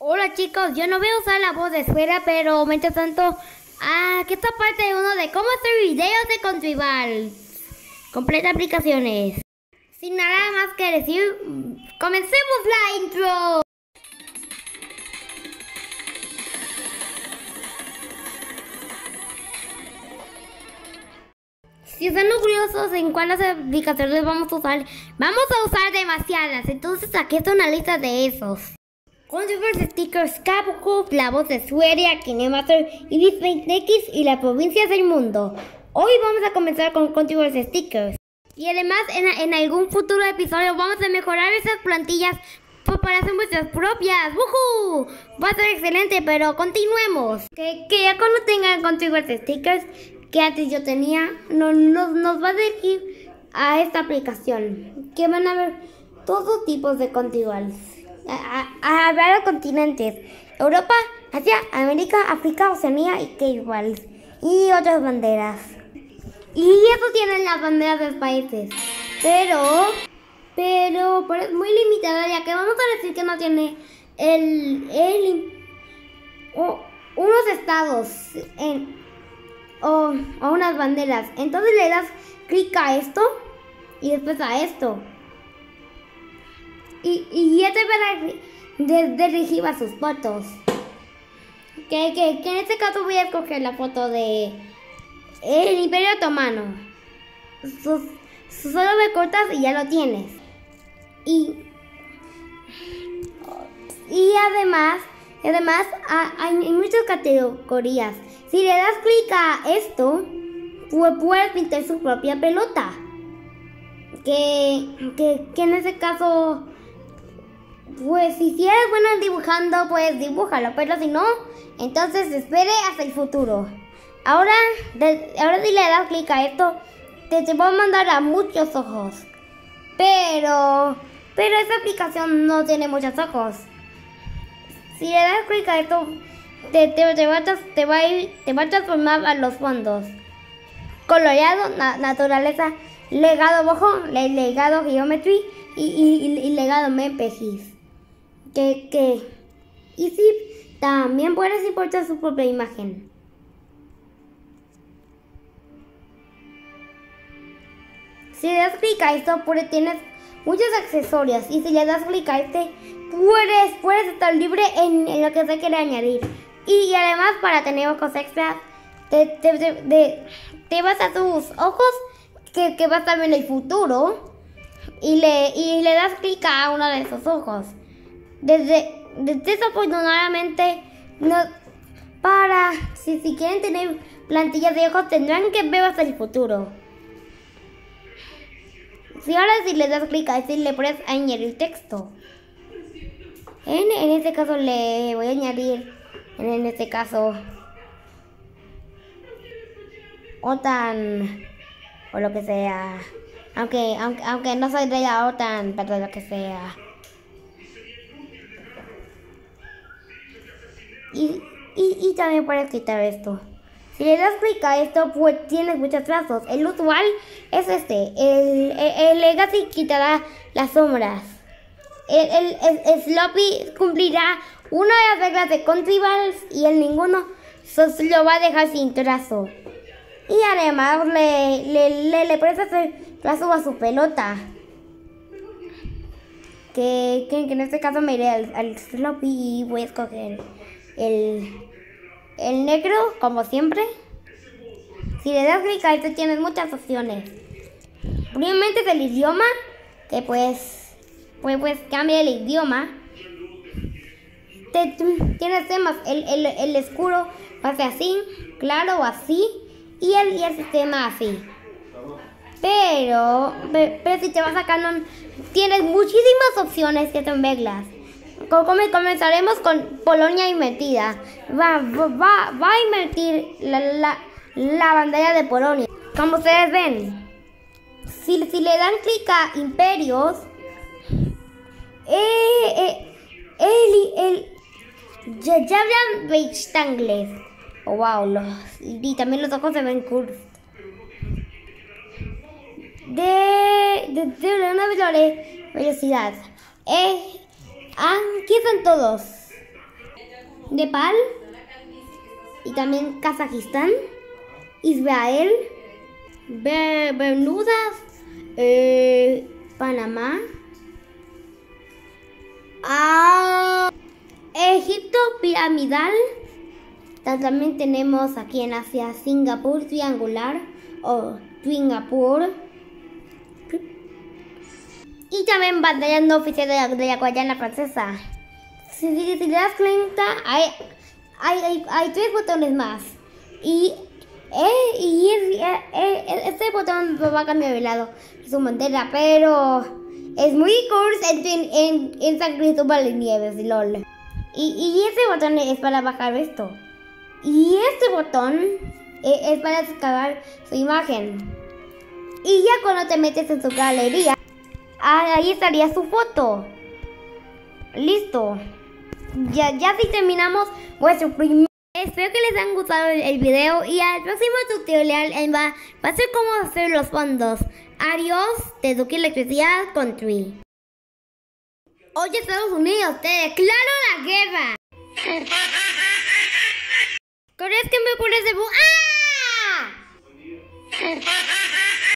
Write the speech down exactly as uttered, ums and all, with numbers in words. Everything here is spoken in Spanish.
Hola chicos, yo no voy a usar la voz de esfera, pero mientras tanto, ah, que esta parte de uno de cómo hacer videos de Contribal. Completa aplicaciones. Sin nada más que decir, comencemos la intro. Si están curiosos en cuáles aplicaciones vamos a usar, vamos a usar demasiadas, entonces aquí está una lista de esos. Controverse Stickers, Capcom, La Voz de Sueria, Kinemaster, IbisPaintX y las provincias del mundo. Hoy vamos a comenzar con Controverse Stickers. Y además en, en algún futuro episodio vamos a mejorar esas plantillas para hacer nuestras propias. ¡Woohoo! Va a ser excelente, pero continuemos. Que, que ya cuando tengan Controverse Stickers, que antes yo tenía, no, nos, nos va a dirigir a esta aplicación. Que van a ver todo tipos de Contribals. A, a, a varios continentes: Europa, Asia, América, África, Oceanía y K-Balls y otras banderas. Y eso tienen las banderas de los países, pero pero, pero es muy limitada, ya que vamos a decir que no tiene el, el o, unos estados en, o, o unas banderas. Entonces le das clic a esto y después a esto. Y, y ya te van a dirigir a sus fotos. Que, que, que en este caso voy a escoger la foto de el Imperio Otomano. Sus, sus solo me cortas y ya lo tienes. Y, y además, además hay, hay muchas categorías. Si le das clic a esto, pues puedes pintar su propia pelota. Que, que, que en este caso, pues si eres bueno dibujando, pues dibújalo, pero si no, entonces espere hasta el futuro. Ahora, de, ahora si le das clic a esto, te, te va a mandar a muchos ojos. Pero, pero esta aplicación no tiene muchos ojos. Si le das clic a esto, te, te, te, va, a, te, va, a ir, te va a transformar a los fondos. Coloreado, na, naturaleza, legado bojo, le, legado geometry y, y, y legado mempegis. Que, que, y si también puedes importar su propia imagen. Si le das clic a esto, pues tienes muchos accesorios. Y si le das clic a este, puedes, puedes estar libre en, en lo que se quiere añadir. Y, y además, para tener ojos extras, te, te, te, te, te vas a tus ojos, que, que va a estar en el futuro, y le, y le das clic a uno de esos ojos. Desde, desde eso, pues, normalmente, no, para, si, si quieren tener plantillas de ojos, tendrán que ver hasta el futuro. Si ahora si le das clic a este, le puedes añadir texto. En, en este caso le voy a añadir, en, en este caso, OTAN, o lo que sea. Aunque, aunque, aunque no soy de la OTAN, pero lo que sea. Y, y, y también puedes quitar esto. Si le das clic a esto, pues tienes muchos trazos. El usual es este. El, el, el Legacy quitará las sombras. El, el, el, el Sloppy cumplirá una de las reglas de Contribals y el ninguno lo va a dejar sin trazo. Y además le, le, le, le puedes hacer trazo a su pelota. Que, que, que en este caso me iré al, al Sloppy y voy a escoger el... El negro, como siempre. Si le das clic a esto, tienes muchas opciones. Primeramente es el idioma, que pues, pues, pues cambia el idioma. Te, tienes temas, el, el, el oscuro va a ser así, claro o así, y el, y el sistema así. Pero, pero si te vas a Canon, tienes muchísimas opciones que son reglas. Comenzaremos con Polonia invertida. Va, va, va a invertir la, la, la bandera de Polonia. Como ustedes ven, si, si le dan clic a imperios, eh, eh, el, el, ya, ya hablan rectangles. Oh, wow, los, y también los ojos se ven curvos. De, de, de una velocidad. Eh, Aquí están todos. Nepal y también Kazajistán, Israel, Ber Bermudas, eh, Panamá, ah, Egipto piramidal. También tenemos aquí en Asia Singapur triangular o Singapur. Y también bandera no oficial de la, de la Guayana Francesa. Si, si, si le das cuenta, hay, hay, hay, hay tres botones más. Y, eh, y es, eh, eh, este botón va a cambiar de lado. Es su bandera, pero es muy curioso en, en, en San Cristóbal de Nieves, lol. Y, y este botón es para bajar esto. Y este botón es, es para descargar su imagen. Y ya cuando te metes en su galería, ahí estaría su foto. Listo. Ya, ya si terminamos vuestro primer. Espero que les haya gustado el, el video. Y al próximo tutorial va, va a ser cómo hacer los fondos. Adiós, te eduqué electricidad con Tree. Oye, Estados Unidos, te declaro la guerra. ¿Crees que me pones de bu-